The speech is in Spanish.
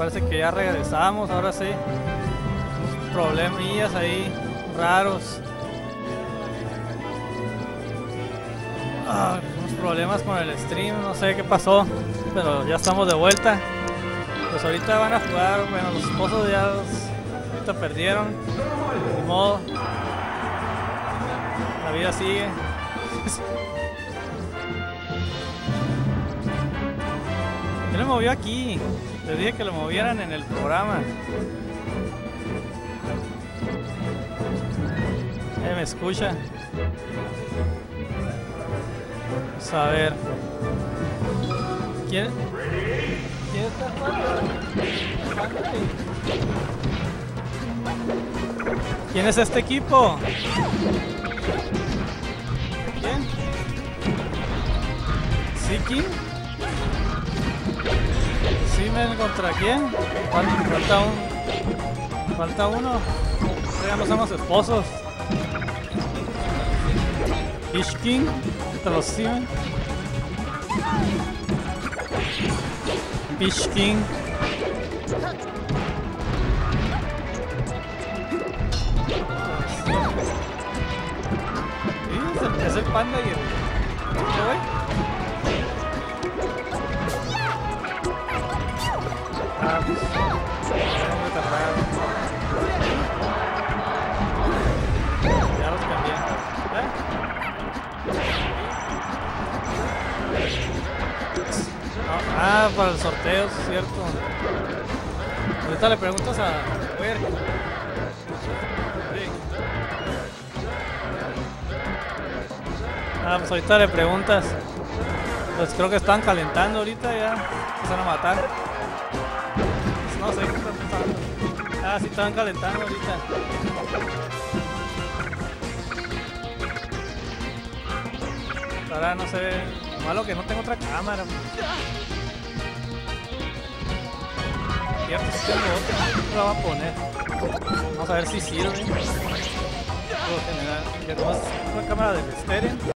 parece que ya regresamos, ahora sí. Unos problemillas ahí raros. Unos problemas con el stream, no sé qué pasó, pero ya estamos de vuelta. Pues ahorita van a jugar, bueno, los esposos ya ahorita perdieron, ni modo. La vida sigue. Yo le movió aquí. Les dije que lo movieran en el programa. Me escucha. Vamos a ver. ¿Quién está jugando? ¿Quién es este equipo? ¿Quién? ¿Siki? ¿Simen contra quién? Falta uno. Ya no somos esposos. Ishkin contra los Simen. Ishkin. Es el panda y el... ¿Qué güey? Pues... ya los cambié. No, para el sorteo, es cierto. Ahorita le preguntas a... ver. Pues ahorita le preguntas. Pues creo que están calentando ahorita ya. Se van a matar. Pues no sé qué está pasando. Sí, estaban calentando ahorita. Ahora no sé. Lo malo que no tengo otra cámara. Cierto, si tengo otra. No la voy a poner. Vamos a ver si sirve. Puedo generar. Ya nomás una cámara del estéreo.